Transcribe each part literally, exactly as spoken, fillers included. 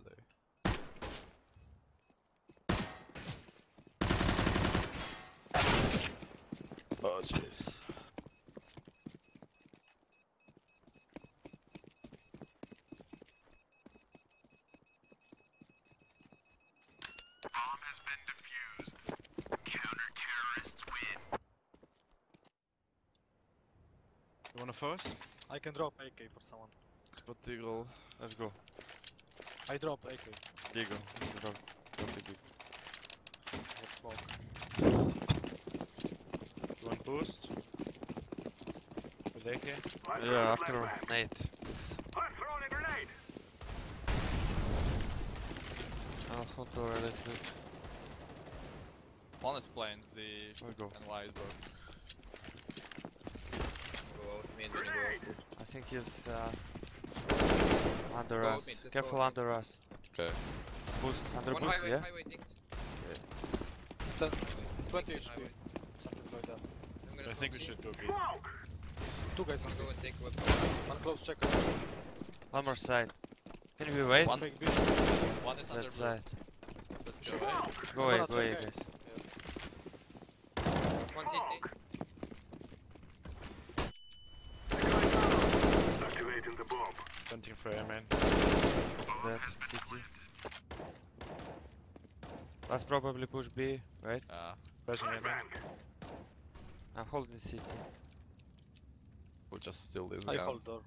really. Oh jeez. Bomb has been defused. Counter-terrorists win. You wanna first? I can drop A K for someone. Spot Eagle. Let's go. I drop A K. Eagle. Drop. Drop the big. Get smoke. You want boost? With A K? Yeah, after nade. I'm throwing a grenade. I'll hold door a little bit. One is playing Z We go. and wide box. Go out mid when you go out boost. I think he's uh, under Go us. mid, let's Careful go under us. Okay. Boost, under One boost, highway, yeah? highway dinked. Stand. Highway. twenty Dinked H P. highway. Something like that. I'm gonna I think we smoke should C. go B. Smoke. Two guys I'm on gonna go B. and take weapon. One close check. One more side. Can we wait? One, Big B. one is under That blue. side. Let's go. Sure. A. Go I'm away, gonna go away, check A. guys. One city. Activating the bomb. Hunting for A main. That city. Let's probably push B, right? Ah. Pressing A main. I'm holding city. We'll just steal this I gun. hold door.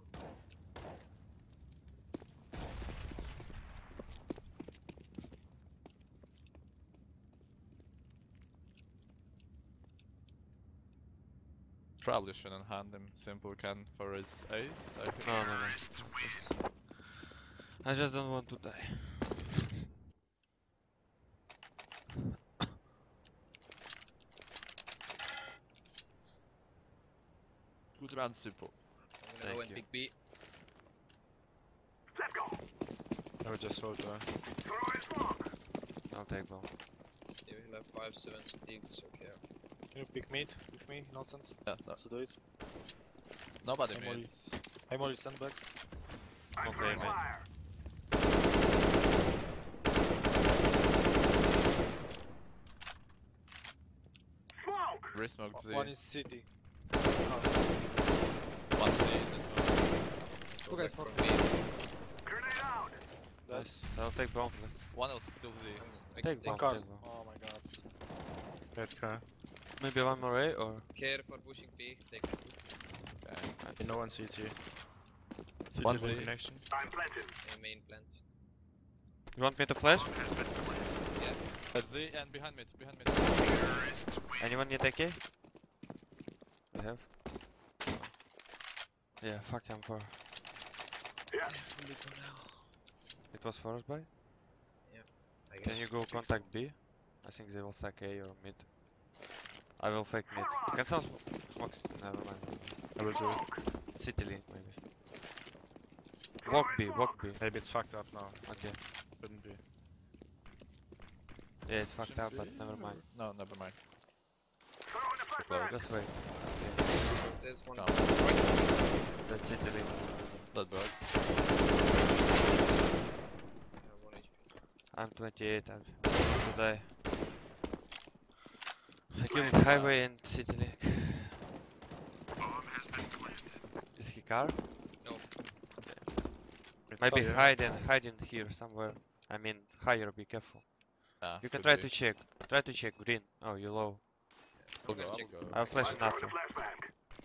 Probably shouldn't hand him simple can for his ace. I think. No, no, no. Just, I just don't want to die. Good run, simple. I'm gonna go Thank and you. pick B. Let's go. I would just hold on. Throwing smoke. I'll take bomb. Yeah, we will have five sevens dinked, so okay. Can you pick mid with me, innocent? Yeah, no. Let's do it. Nobody I'm mid. only- I'm only sandbags. I'm Okay, throwing man. fire. Smoke. Resmoke Z. One is city. One Z. Let's Two Go guys back for from B. B. Grenade out. Nice. I'll take bomb. Let's go. One is still Z. I Take can bomb. Car. Take bomb. Oh my god. Red car. Maybe one more A or care for pushing B. Take it. Okay. No one C T. C T One B. Z connection. I'm planted. A main plant. You want me to flash? Bomb has been delivered. That's Z and behind mid. Behind mid. Terrorists win. Anyone need A K? We have. Yeah, fuck M four. Yeah. It was forced by? I Can you go contact B? I think they will stack A or mid. I will fake mid. Can someone sm smoke? Never mind. I will do it. City link maybe. Walk B, walk B. Maybe it's fucked up now. Okay. Shouldn't be. Yeah, it's fucked Shouldn't up, but be, never or- mind. No, never mind. Throwing a Too flashbang. close. Just wait. There's one. Come. Right. That's city link. That bugs. Yeah, one H P. I'm twenty-eight, I'm to die. I killed highway and city link. Bomb has been planted. Is he car? No. Maybe Oh, yeah. hiding, hiding here somewhere. I mean, higher, be careful. Ah, You can could try be. to check. Try to check green. Oh, you low. I'll go, I'm I'll gonna check. go. I'll flash I'm it throwing after. a flashbang.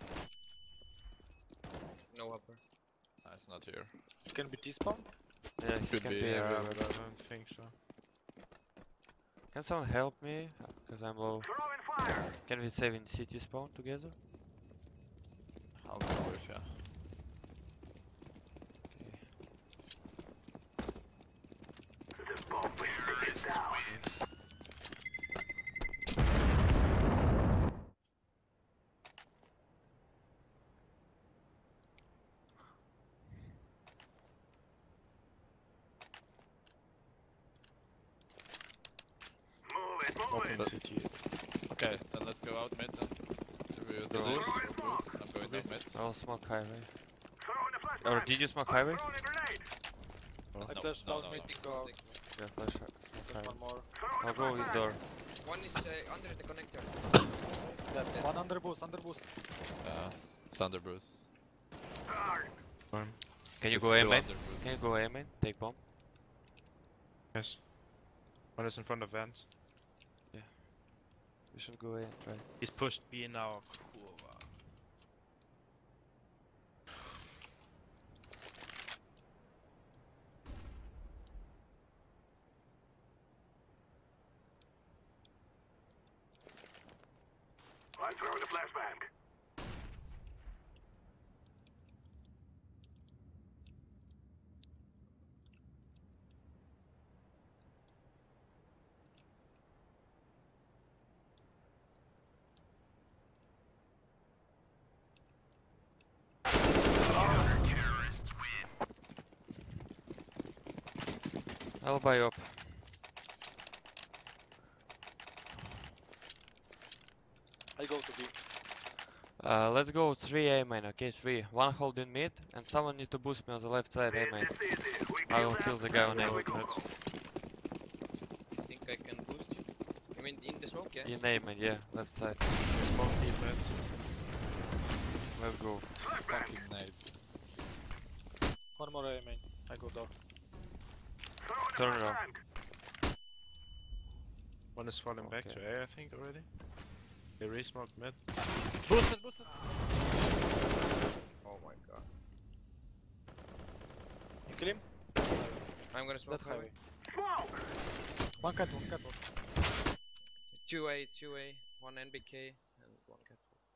No upper. Ah, it's not here. Can be T-spawn? Yeah, he Could can be, be yeah, around. but I don't think so. Can someone help me? Because I'm low. Throwing fire. Can we save in city spawn together? I'll go with ya. The bomb was taken down. Yes. Move it, move Open it. the C T. Okay, then let's go out mid then. Should we use the Go. boost? We'll boost. I'm going down mid. I'll smoke highway. Throwing a flashbang. Or did you smoke highway? Throwing a grenade. Oh, I no, flashed no, down no, mid, no. you go out. Yeah, flash. Flash Flash. one more. I'll go indoor. One is uh, under the connector. Dead. One under boost, under boost. Uh, Thunder Bruce. Can you It's go A still main? under Bruce. Can you go A main? Take bomb. Yes. One is in front of vents. We should go A and try. He's pushed B now. Kurwa. I'm throwing a flashbang. Counter-terrorists win. I'll buy up. I go to B. Uh, let's go three A main, okay? three. One holding mid, and someone need to boost me on the left side A main. This is it. We I will kill kill them, the guy on then A. we go. I think I can boost. You mean in the smoke, yeah? In A main, yeah, left side. Smoke deep mid. Let's go. Fucking nade. One more A main. I go door. Throwing a Turn around. flashbang. One is falling back Okay. to A, I think, already. They re-smoked mid. Boosted, boosted! Oh my god. You kill him? I'm gonna smoke That highway. highway. Smoke. One catwalk, catwalk. Two A, two A, one N B K, and one catwalk.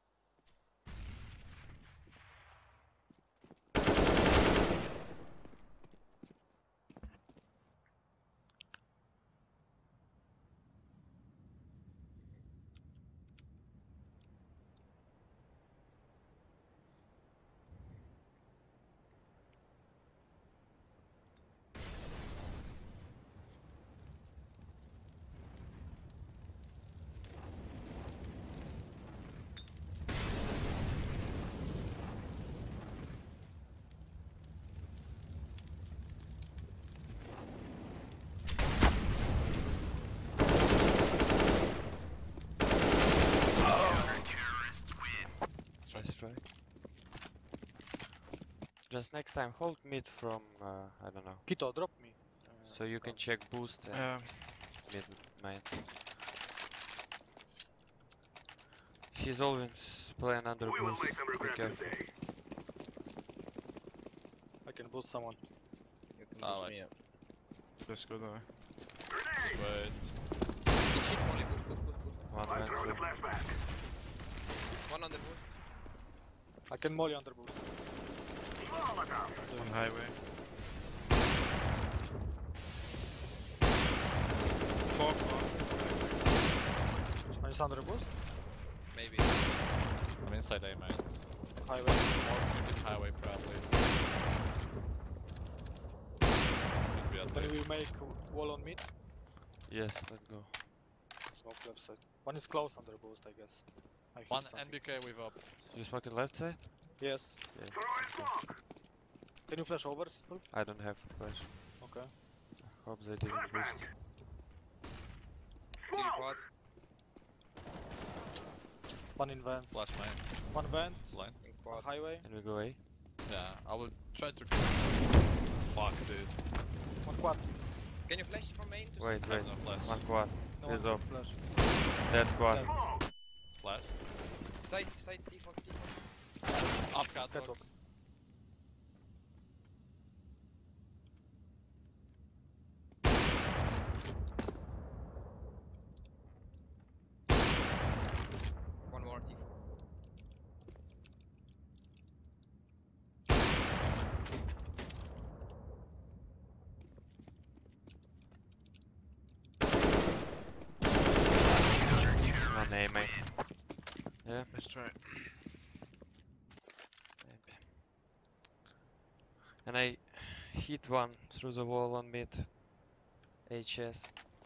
Counter-terrorists win. Let's try. Just next time, hold mid from, uh, I don't know. Kito, drop me. Uh, So you can check boost and Um, mid main. He's always playing under We will boost. make them Be regret careful. today. I can boost someone. You can Ah, boost wait. me up. let's go there. Grenade. Wait. Good shit, Molly, boost, boost, boost, boost. One I'm man throwing a through. flashbang. One on the boost. I can molly under boost. Molotov. On highway. Four, four. Are you under boost? Maybe. I'm inside A main. Highway. Or shooting highway probably. Could be at Can we least. make wall on mid? Yes, let's go. Smoke left side. One is close under boost, I guess. I hit One something. N B K with up. You smoking left side? Yes. Yeah. Throwing smoke. Can you flash over? Phil? I don't have flash. Okay. Hope they didn't boost. T V quad. One in vents. Flash main. One vent. Line. In One quad. highway. Can we go A? Yeah, I will try to. Fuck this. One quad. Can you flash from main to Wait, I wait. have no flash. One quad. No He's one up. flash. Dead quad. Dead. Smoke. Flash. side? Side, default, default. Up catwalk. Catwalk. One more default. One A main. Yeah, Let's try. maybe. And I hit one through the wall on mid. H S.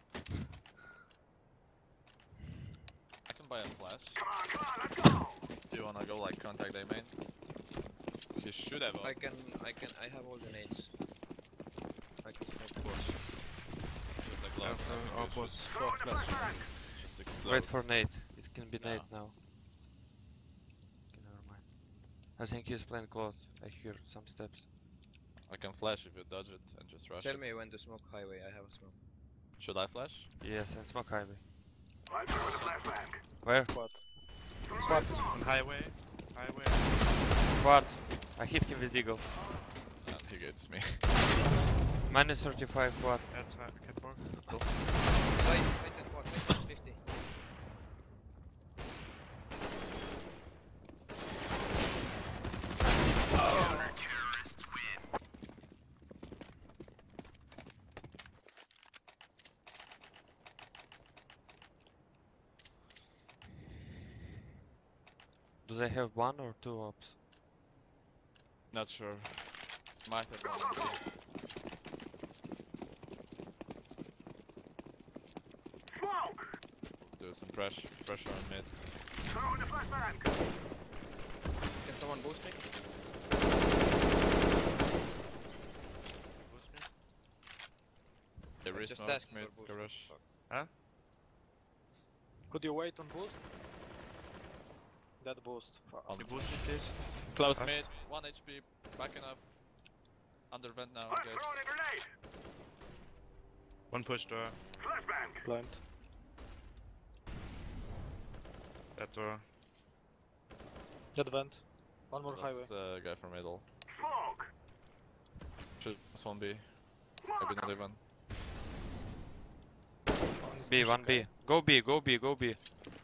I can buy a flash. Come on, come on, let's go. Do you wanna go like contact A main? He should have up. I can, I can, I have all the nades. I Just like Yeah, last time, for you our should boss. fuck flash. Just explode. Wait for nade. It can be Yeah. nade now. Okay, never mind. I think he's playing close. I hear some steps. I can flash if you dodge it and just rush Tell it. me when to smoke highway, I have a smoke. Should I flash? Yes, and smoke highway. I'm throwing a flashbang. Where? Squad. Squad. On highway. Highway. Quad. I hit him with deagle. And he gets me. Minus thirty-five quad. That's uh, catwalk. Side, side and quad, side fifty. Counter-terrorists win. Do they have one or two ops? Not sure. Might have one on B. Smoke! Do some pressure, pressure on mid. Throwing a flashbang. Can someone boost me? Boost me. They I'm just resmoke asking mid, for boost. garage. Huh? Could you wait on boost? That boost. Fuck. On Can you boost me, please? Close Us. mid, one H P, back enough. Under vent now, I'm I guess. throwing a grenade. One push door. Flashbang. Blind. That door. That vent. One more highway. That's uh, guy from middle. Smoke. Should S one B. Maybe not even. One is B, pushing one B. A. Go B, go B, go B.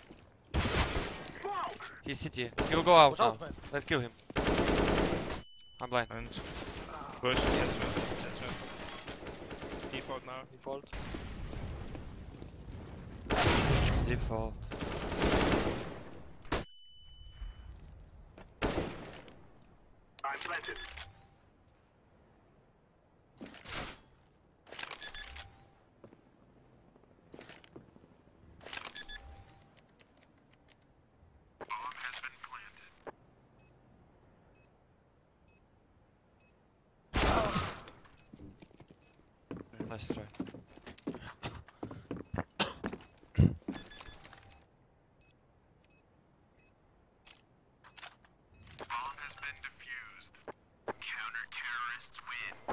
Smoke. He's city. He'll go out Watch now. out, man. Let's kill him. I'm blind. And push. Headshot. Headshot. Default now. Default. Default. I'm planted. Bomb has been planted. Nice try. Bomb has been defused. Counter-terrorists win.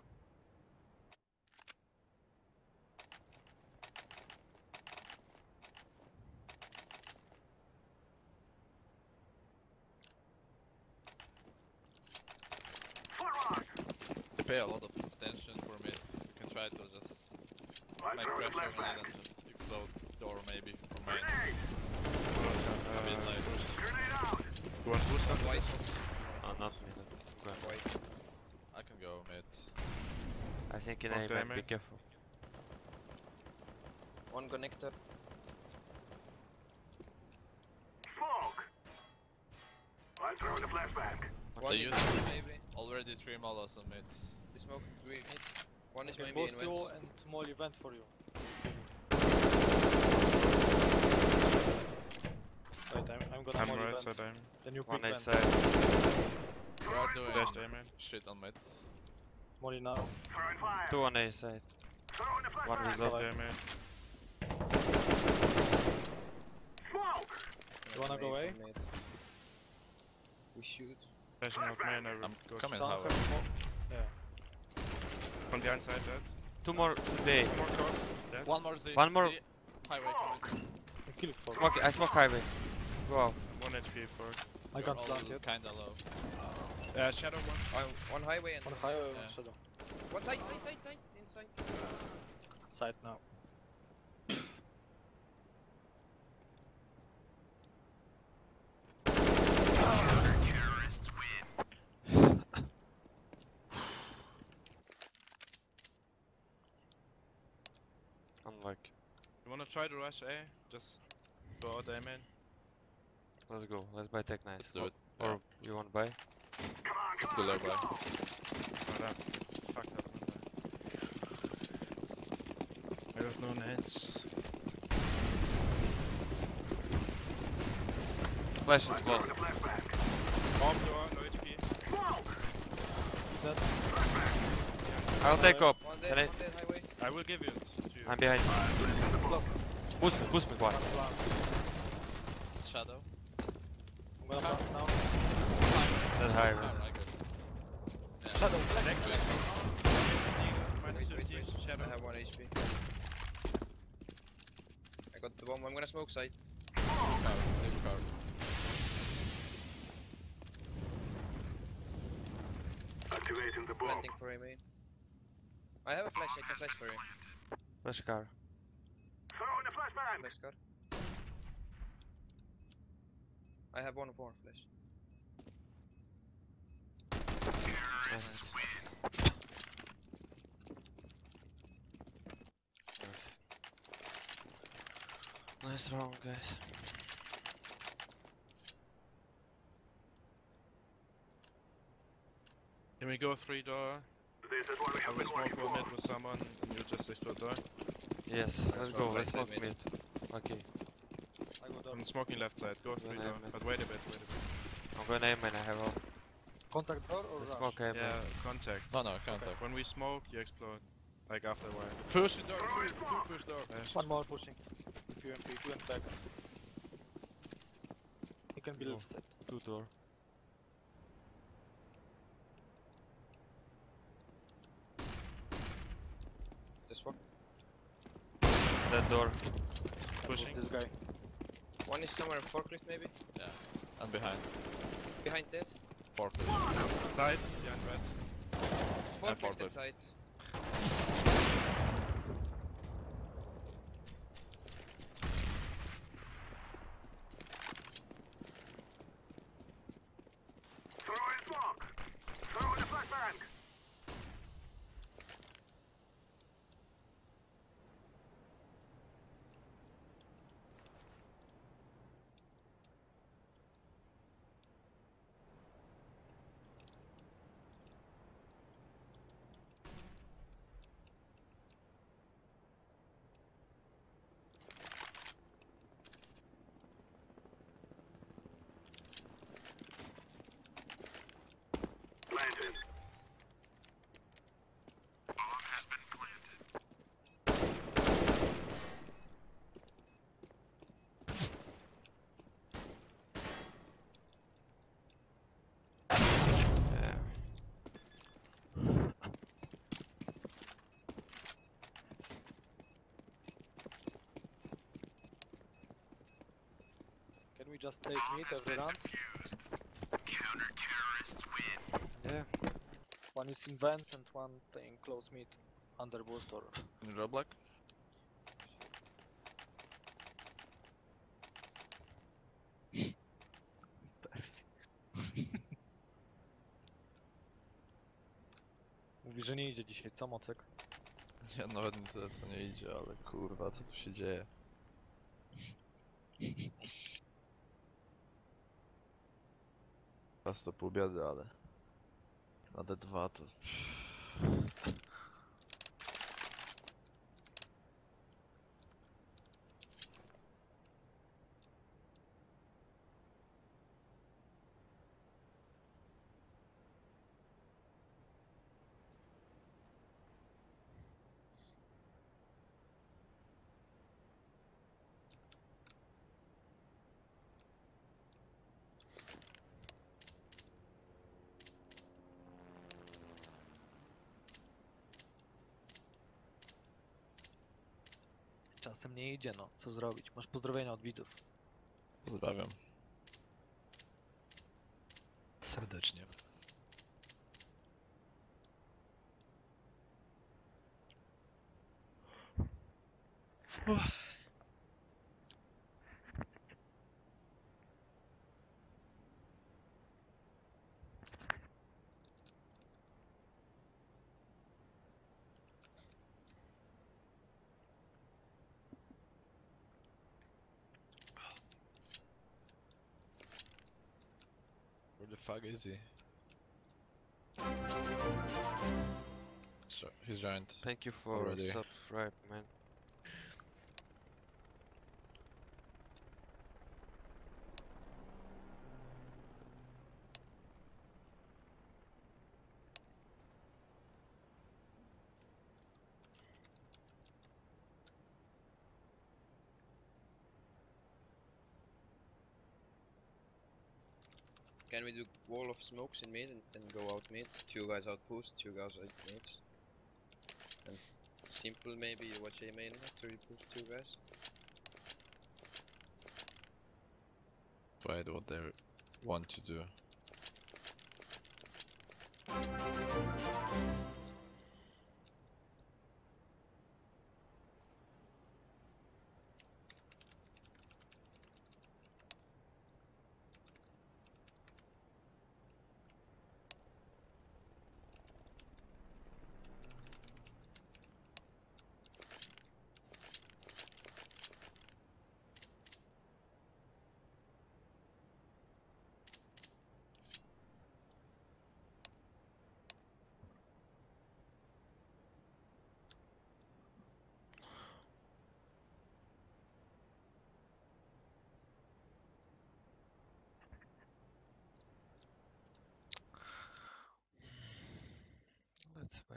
Forward. They pay a lot of attention for mid. You can try to just I'm make throwing a pressure on flashbang. it and just explode door maybe or main. Grenade. A bit Uh, like Grenade out. you want boost? Not white. Oh, not me. Not. Go ahead. White. I can go mid. I think in One A, time, man, be man. careful. One connector. Smoke. I'm throwing a flashbang. One They in use mid, maybe. already three molos on mid. The smoke we hit. One is Okay, maybe in boost you vents. and small event for you. Wait, I'm, I'm gonna I'm molly right vent. side aim. Then you pick One A vent. side. We are doing Dashed aim in. shit on mid. Molly now. Throwing fire. Two on A side. Throwing a One flashbang. result. Dashed aim in. Smoke. You wanna go Mid, A? mid. We shoot. Flashing out main. I will I'm go coming Sound highway. have more. Yeah. from behind side dead. Two more to B. One more short. Dead. One more Z. One more. Z. Highway coming. I kill it for Smoke, I smoke highway. Go out. One H P for. I You're can't all plant yet. kinda low. Uh, shadow one. Uh, one highway and One highway, Yeah. one shadow. one side, side, side, side, inside. Side now. Counter-terrorists win. Unlike. You wanna try to rush A? Just go out A main. Let's go. Let's buy Tech Nice. Let's do it. Or Yeah. you want to buy? Come on, It's come too on, low, let's bro. go. Oh, damn. Fuck that one. I have no nades. Flash I'm is close. throwing a flashbang. Bomb door, no H P. Smoke. That. Flashbang. I'll take up. One Can dead, I? one dead highway. I will give you it to you. I'm behind. Boost me, boost me, one. Shadow. I'm gonna plant now. That high. Power, I guess. Yeah. Shadow, flex. Next to it. Minus Wait, wait, fifty, wait. shadow. I have one H P. I got the bomb. I'm gonna smoke side. Power, big power. Activating the bomb. Planting for A main. I have a flash. I can flash for you. Flash car. Throwing a flashbang. Flash car. I have one more flash. Terrorists Nice. win. Nice. Nice round, guys. Can we go three door? This is what we I have will been smoke waiting for for. mid with someone and you just explode door. Yes, let's smoke go. right Let's side smoke mid. mid. Okay, I go down. I'm smoking left side. Go three Gonna door. aim it. But wait a bit, wait a bit. I'm gonna aim and I have all. Contact door or Let's rush? smoke aim. Yeah, contact. No, no, contact. When we smoke, you explode. Like after a while. Push the door, two, two push door. Nice. One more pushing. P O M P, two and back. He can be Go. left side. Two door. This one. That door. Pushing. This guy. One is somewhere in forklift maybe. I'm behind. Behind that. Forklift. Side, behind red. Forklift forklift. inside. Throwing smoke. Throwing a flashbang. Planted. Bomb has been planted. Yeah. Can we just take mid every round? Counter-terrorists win. Yeah. One is in vent and one playing close mid. Under boost or... In Roblox? Persji. Mówi, że nie idzie dzisiaj, co Mocek? Ja nawet nie tyle co nie idzie, ale kurwa, co tu się dzieje? Raz to pół biedy, ale na D dwa to... Czasem nie idzie, no. Co zrobić? Masz pozdrowienia od widzów. Pozdrawiam. Serdecznie. Where the fuck is he? So- He's giant. Thank you for Already. subscribe, man. Can we do wall of smokes in mid and then go out mid? Two guys out post, two guys out mid. And simple maybe you watch A main after you push two guys. Wait, what they want to do. Let's wait.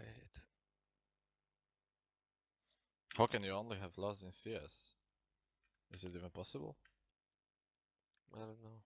How can you only have lost in C S? Is it even possible? I don't know.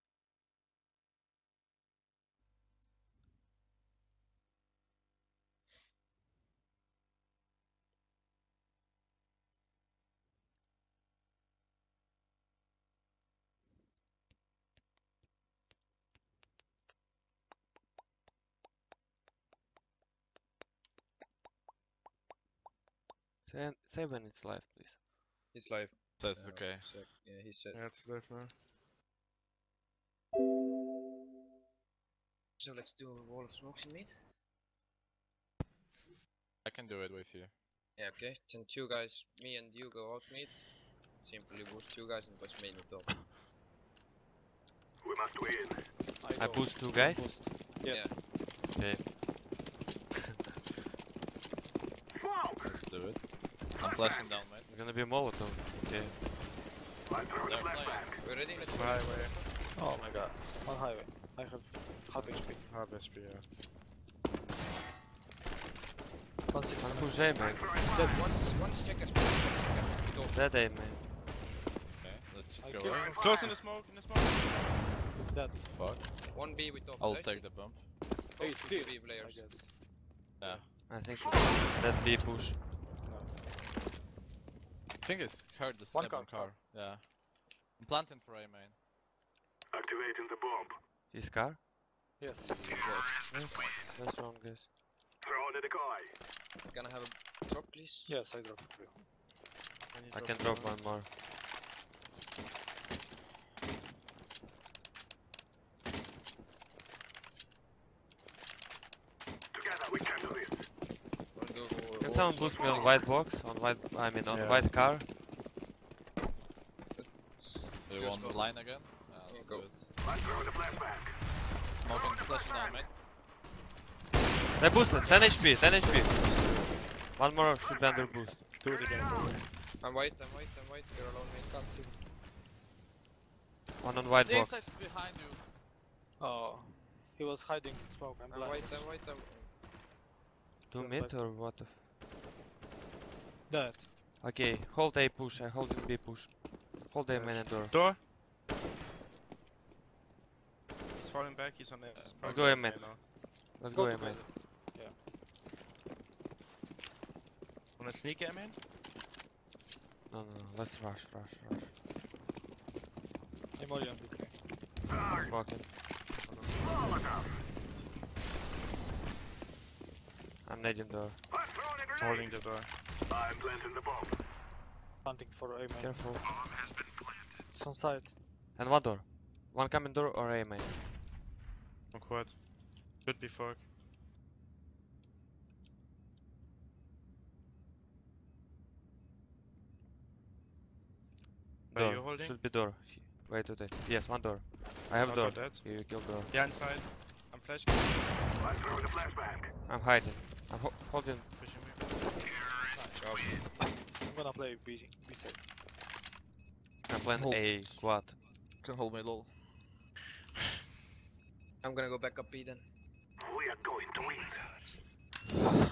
Say, say when it's live, please. He's live. Says Uh, okay. sec. Yeah, he said. Yeah, it's left now. So let's do a wall of smokes in mid. I can do it with you. Yeah, okay. Then two guys, me and you go out mid. Simply boost two guys and watch main with top. We must win. I go. boost two guys. Boost. Yes. Okay. Let's do it. I'm flashing down, mate. It's gonna be a Molotov. Okay. I'm throwing They're a playing. flashbang. We ready? Let's go. Highway. Oh my god. On highway. I have half H P. Half H P, yeah. One six. One push A, man. Dead. One is, one is checkers. One is checkers. With Dead A, man. Okay, let's just I go killed away. him. Close in the smoke, in the smoke. Dead. Fuck. top. One B with top. I'll right? take the bump. Hey, Top still. B I players. guess. Yeah. I think that B push. I think it's heard the One step on car, car. Yeah. I'm planting for A main. Activating the bomb. His car? Yes. Nice. That's wrong, guys. Throwing a decoy. Can I have a drop, please? Yes, I drop for you. I can drop one more. Together we can do this. Wanna do Can wall someone of boost me smokes? on white box? On white, I mean on Yeah. white car? Do you Just want go. the line again? Yeah, let's go. do it. I'm throwing a flashbang. Smoking, flashing down, mate. They boosted! ten H P! ten H P! One more should be under boost. Do it again. I'm white, I'm white, I'm white. You're alone, mate. Can't see. One on white The box. inside behind you. Oh. He was hiding in smoke. I'm I'm blind. white, I'm white, I'm... Two Good mid fight. or what? the f- Dead. Okay, hold A push, I hold in B push. Hold A main and door. Door. He's falling back, he's on the... Let's go A main. now. Let's go A together. main. Wanna sneak A main? No, no, no, let's rush, rush, rush. I'm only on B three. Walking. Molotov. I'm nading door. I'm throwing a grenade. Holding the door. I'm planting the bomb. Hunting for A main. Careful. Bomb has been planted. It's on side. And one door. One coming door or A main. On quad. Could be fog. Are Door. you holding? Should be door. He- Wait, wait, wait. Yes, one door. I have Not door. got that. You killed door. Yeah, inside. I'm flashing. I'm throwing a flashbang. I'm hiding. I'm ho holding. Pushing me. Nice job. I'm gonna play B, B side. I'm playing Hold. A quad. Can hold me low. I'm gonna go back up B then. We are going to win.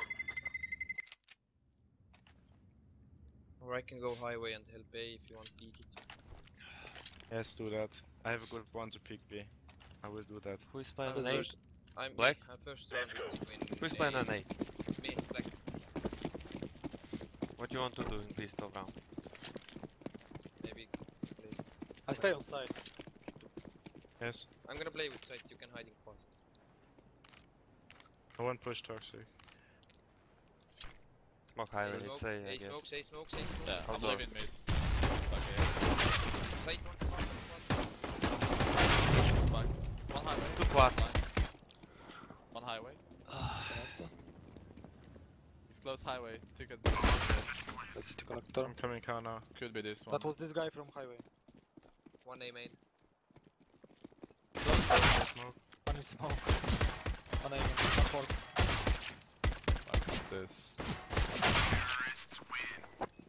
Or I can go highway and help A if you want peek it. Yes, do that. I have a good one to pick B. I will do that. Who is playing I'm an A? first. I'm Black? Me. I'm first round between. Who is playing an A? Me, black. What do you want to do in pistol round? Maybe. Please. I stay on side. Yes. I'm gonna play with side. You can hide in quad. No one push toxic. Smoke highway, A it's smoke, A, I A guess. smokes, A smokes, A smokes. Yeah, I'm Outdoor. leaving mid. Okay. Side one, quad, quad. Back. One highway. Two quad. Line. One highway. He's close highway. Ticket. Let's see to connector. I'm coming car now. Could be this one. That was this guy from highway. One A main. Smoke. One is smoke. One aiming. One fork. What is this? Terrorists win.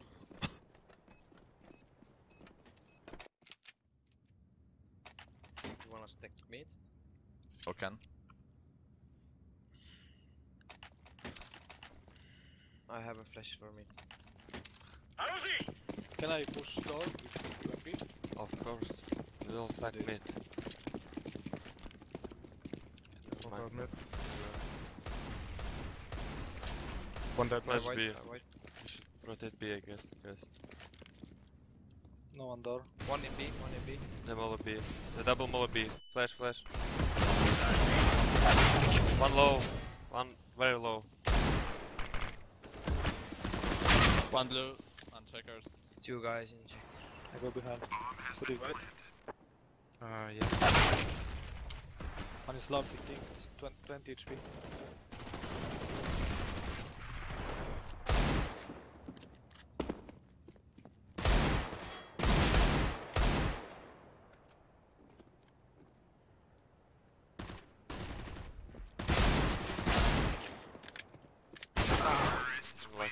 You wanna stack mid? Okay. I have a flash for mid. Can I push door with U M P? Of course. We'll stack mid. Smoke Mine. out mid. One dead Flash left. B. Uh, white. You should rotate B, I guess. Guys. No one door. One in B, one in B. The molly B. The double molly B. Flash, flash. One low. One very low. One blue. One checkers. Two guys in check. I go behind. Three. Uh, yes. One is low, fifteen, twenty, twenty H P. Terrorists win.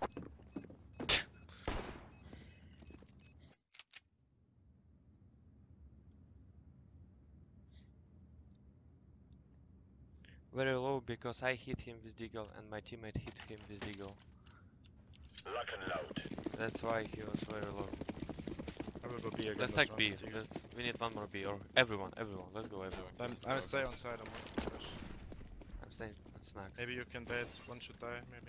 Very low because I hit him with deagle and my teammate hit him with deagle. Lock and load. That's why he was very low. I will go B again. Let's this take round B. with you. Let's, we need one more B or everyone, everyone. Let's go everyone. I'm, I'm stay on side. I'm on push. I'm staying at snacks. Maybe you can bait. One should die. Maybe.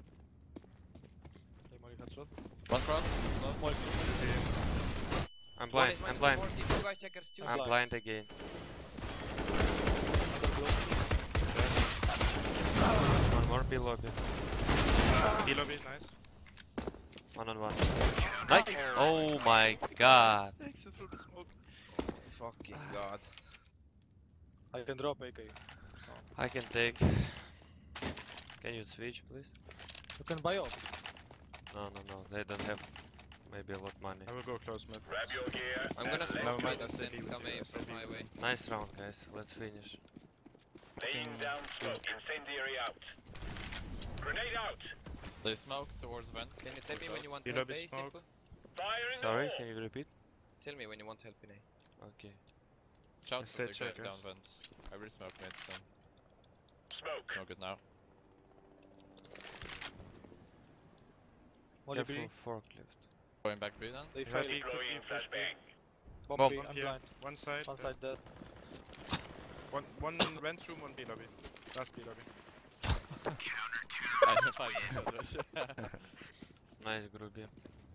Play molly headshot. One cross. Close. I'm One blind. is I'm minus blind. forty, two guys checkers, two. I'm blind. blind again. Another blue. One more B lobby. B lobby, nice. One on one. Nice. Oh my god. Thanks through the smoke. Fucking god. I can drop A K. So I can take. Can you switch, please? you can buy off. No, no, no. They don't have maybe a lot money. I will go close mid. Grab your gear. I'm gonna smoke Never mind, mid I and stay then B with come you, I A stay from B with highway. Nice round, guys. Let's finish. Laying down smoke. Incendiary out. Grenade out. They smoke towards vent. Can you tell me when you want You help lobby A, smoke. simple? Fire in Sorry, the hole. can you repeat? Tell me when you want help in A. Okay. Shout I for the stay guy checkers. down vent. I will smoke mid, so Smoke. it's no good now. Molly B. Careful forklift. Going back B then. They You fail. have B, Deploying quick B, push B. flashbang. Bomb Bomb. B. Bomb I'm here. blind. One side. One uh, side dead. One one vent room, one B lobby. Last B lobby. I have five minutes. Nice, Groobi.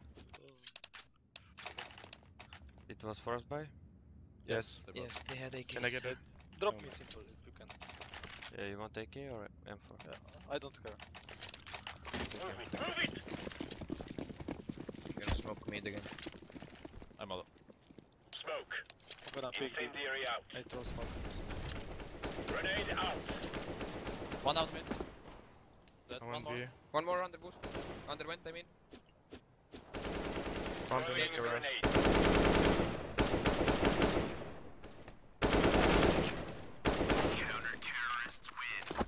It was forced by? Yes. they both- Yes, they had A Ks. Can I get it? Drop Oh me my. simple if you can. Yeah, you want A K or M four? Yeah, I don't care. Move it. Move it. I'm gonna smoke mid again. I'm all. Smoke. I'm gonna pick B. Incendiary out. I throw smoke. Grenade out. One out mid. Dead, I one want more. B. One more under boost. Under vent, I mean. Found Throwing in a the garage. grenade. Counter-terrorists win.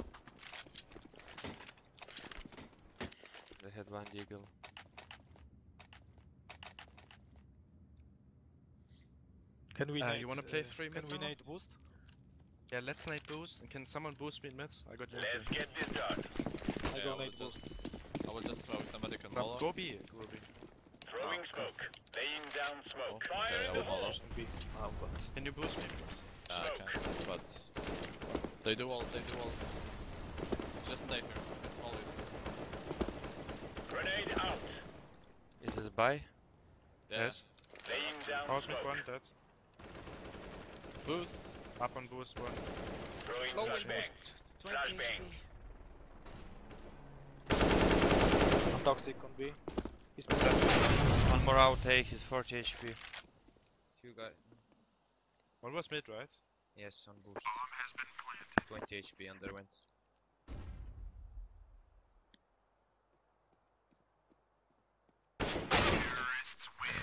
They had one deagle. Can we Uh, nade, you wanna play uh, three Can mid we now? nade boost? Yeah, let's nade boost. And can someone boost me in mid? I got you. Let's get this done. I Yeah, go I will nade boost. just, I will just smoke. Somebody can No, follow. go B. Go B. Throwing Oh, smoke. Laying down smoke. Oh, Fire okay, in I the will follow. hole. Pushing B. Oh, but Can you boost me? Yeah, I can, but they do all, they do all. Just stay here. It's all it. Grenade out. Is this buy? Yeah. Yes. Laying down Cosmic smoke. one, dead. Boost. Up on boost one. Throwing Low and flashbang. boost. twenty H Flashbang. P. I'm toxic on B. He's One more out A, he's forty H P. Two guys. One was mid, right? Yes, on boost. twenty H P underwent. Terrorists win.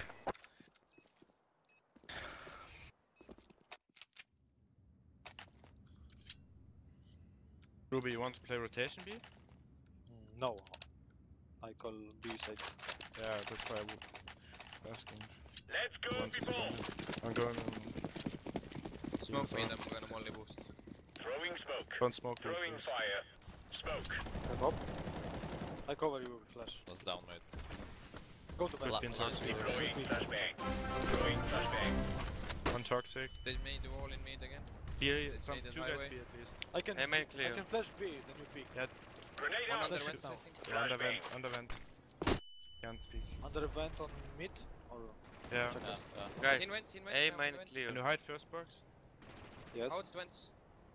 Groobi, you want to play rotation B? Mm, no. I call B side. Yeah, that's why I would asking. Let's go, Want to people. go. I'm going. Smoke Yeah, me, then I'm gonna molly boost. Throwing smoke. Don't smoke me, Throwing please. fire. Smoke. Have up. I cover you with flash. Was down, mate. Go to bed. La- Been la- toxic. Throwing flashbang. Throwing flashbang. One toxic. They made the wall in mid again. Here, It's some made in two my guys way. B at least. I can, Hey, main I clear. can flash B, then you peek. Grenade One out. under Flash vent, it I now. think. Yeah, under Flashbang. vent, under vent. Can't peek. Under a vent on mid or Yeah. check Yeah, us. yeah. Guys, In vents, in vents, A now, main in vents. clear. Can you hide first box? Yes. Out vents.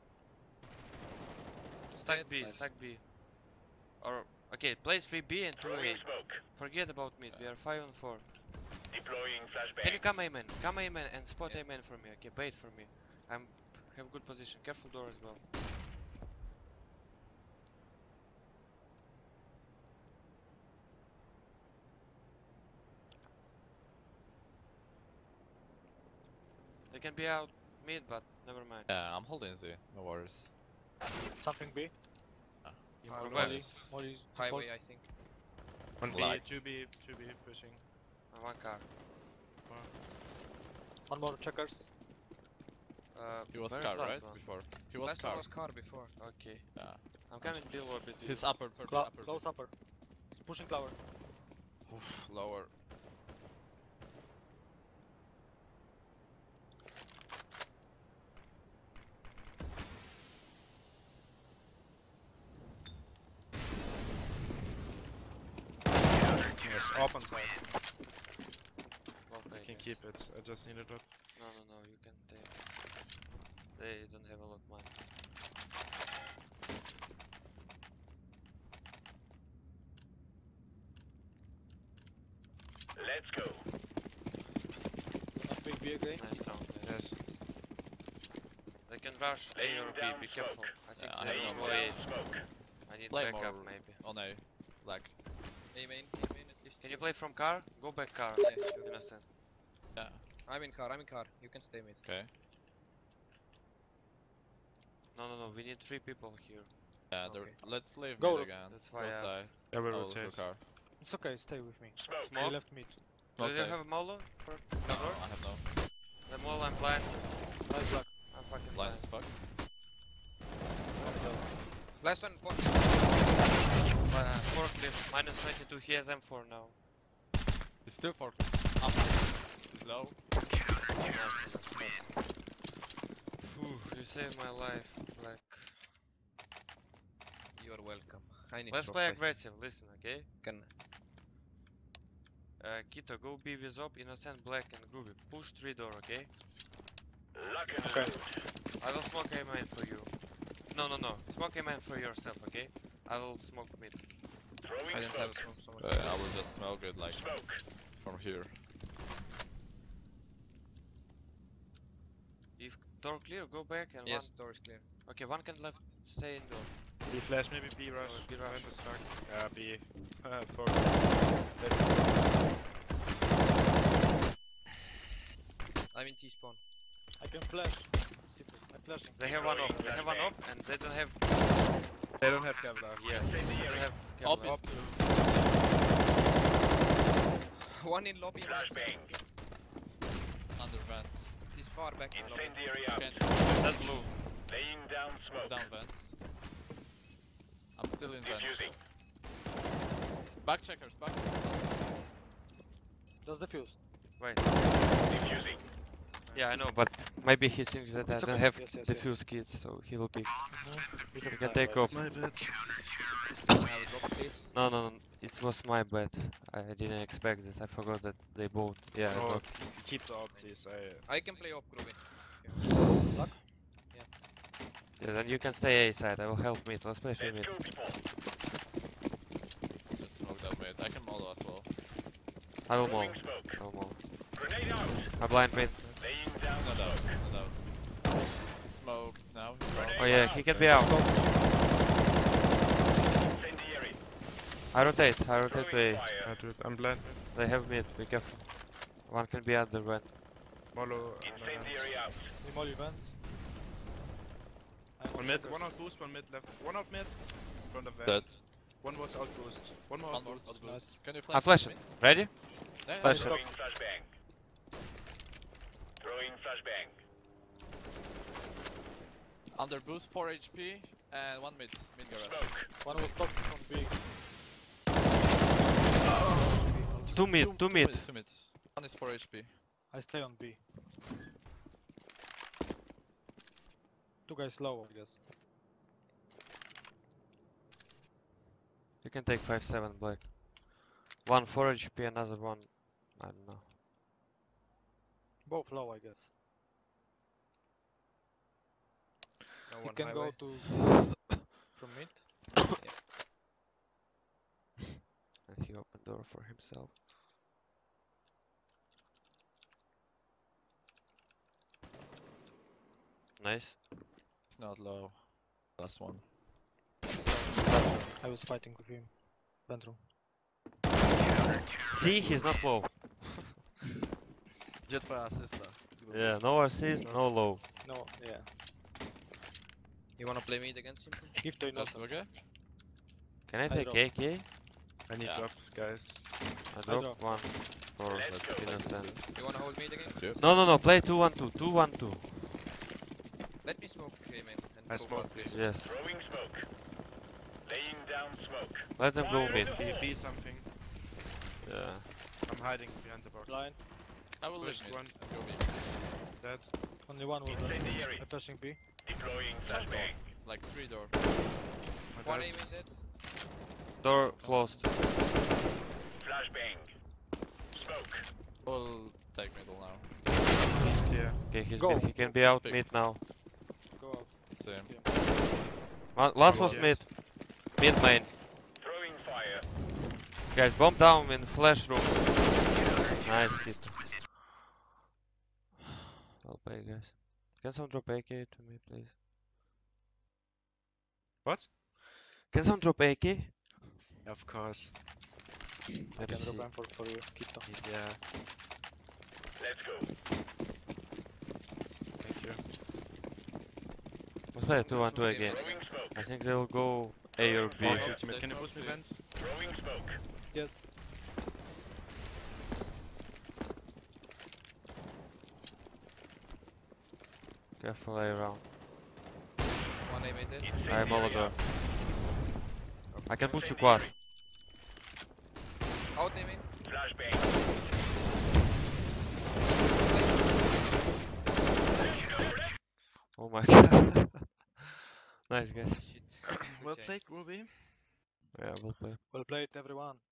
Stack B, Nice. stack B. Or, okay, play three B and two Throwing A. smoke. Forget about mid, we are five on four. Deploying flashbang. Can you come A man? Come A man and spot Yeah. A man for me, okay? Bait for me. I'm have good position. Careful door as well. They can be out mid, but never mind. Yeah, I'm holding Z. No worries. Something B. You Highway. want Well, Molly, it's- Molly, Highway, I think. One B, Light. two B, two B pushing. Uh, one car. One more checkers. Uh, He was where is car, last right? one? Before. He was Last one car. was car before. Okay. Yeah. I'm coming below a bit. His upper, purple, Cla upper. close upper. He's pushing clover. Oof, lower. Yes, up on side. Well I played, can guys. keep it. I just needed it. No, no, no, you can take. They don't have a lot of money. Let's go. Not big B again. Nice round, guys. Yes. They can rush A Laying or B, down be smoke. careful. I think Yeah, I they Laying know. will down A. smoke. I need Play backup more maybe. on A. Like, A main, A main at least. Can you play from car? Go back car. Yeah, sure. Innocent. yeah, I'm in car, I'm in car. You can stay mid. okay. No, no, no, we need three people here. Yeah, there- Okay. let's leave Go, mid again. That's why I Go asked. side. Yeah, we I'll go rotate. car. It's okay, stay with me. Smoke. He Smoke? left mid. Do Not you safe. have a molo for No, door? I have no. The molo, I'm blind. Nice black. I'm fucking Blind blind. as fuck. Last one, one. But, uh, forklift, minus twenty-two, he has M four now. He's still for up. He's low. Counter-terrorists win. Phew, you saved my life. Like, You are welcome. I need let's drop play rifle. aggressive, listen, okay? Can Uh, Kito, go B with Op, Innocent, Black and Groobi. Push three door, okay? Lock and Okay. load. I will smoke A main for you. No, no, no. Smoke A main for yourself, okay? I will smoke mid. Throwing I didn't have a smoke. smoke so much. Uh, I will just smell good like Smoke. from here. If door clear, go back and Yes, door is clear. one. Okay, one can left stay indoor. B flash, maybe B rush. Oh, B rush. Vent is stuck. Yeah, B. Uh, fuck. I'm in T-spawn. I can flash. I'm flashing. They have one up. They have one up, and they don't have. They don't have Kevlar. Yes, they don't have. Up Kevlar. is One in lobby. and one Flashbang. under vent. He's far back in lobby. Incendiary out. Can't That's blue. Laying down He's smoke. down vent. I'm still in vent. Diffusing. Back checkers, back. Does the fuse. Wait. Diffusing. Yeah, I know, but Maybe he thinks that It's I don't okay. have Yes, yes, defuse yes. kits, so he will pick. We You have can time, take right? off. My bad. Can I have a drop, please? No, no, no, it was my bet. I didn't expect this. I forgot that they both. Yeah, I Oh, got. keep the op, please. I I can play up, Groobi. Yeah, then you can stay A side. I will help mid. Let's play three mid. Just smoke that mid. I can model as well. I will maul. I will maul. I blind mid. He's not out. He's not out. He's smoked now. He's out. Oh yeah, he can be out. I rotate. I rotate to A. I do it. I'm blind. They have mid. Be careful. One can be under when. Molo. We molly vents. I One want mid, checkers. one out boost, one mid left. One out mid. Front of van. Dead. One was out boost. One more One out more boost. out boost. Nice. Can you I'm flash? flashing. Ready? Yeah, Flash. yeah. Under boost, four H P, and one mid. Mid garage. One was toxic on B. Two mid. Two mid. Two mid. One is four H P. I stay on B. Two guys low, I guess. You can take five seven black. One four H P, another one. I don't know. Both low, I guess. No He one can highway. go to from mid. And he opened door for himself. Nice. It's not low. Last one. I was fighting with him. Ventrum. See, he's not low. Jet for assist. Yeah, no assist, no low. No, yeah. You wanna play mid against him? Give to That's innocent. okay. Can I I take drop. A K? I need Yeah. drop, guys. I drop drop. one for innocent. You wanna hold mid again? No, no, no, play two one two. two one two. Let me smoke, okay, man. And I go smoke, back, please. Yes. Throwing smoke. Laying down smoke. Let them go mid. B, B something. Yeah. I'm hiding behind the box. Blind. I will live Push mid one. and go B. Dead. Only one was there. Incendiary. I'm flashing B. Deploying Flash flashbang. Like three door. My One dead. aim in dead. Door closed. Flashbang. Smoke. We'll take middle now. He's clear. Okay, he's Go. mid. He can be out Big. mid now. Go out. Same. One, last was Yes. mid. Mid main. Throwing fire. Guys, bomb down in flash room. Nice hit. I'll pay, guys. Can someone drop A K to me, please? What? Can someone drop A K? Of course. I Let can me see. drop M for, for you. Kito. Yeah. Let's go. Thank you. Let's play two one two again. Throwing smoke. I think they'll go A or B. Oh, Yeah. ultimate. Can you There's boost no me, two. vent? Throwing smoke. Yes. Careful A round. One aim in dead. I'm Incendiary Molotov. out. I can push you quad. Out aim in. Flashbang. Oh my god. Nice guys. Shit. Good Well change. played, Groobi. Yeah, we'll play. Well played, everyone.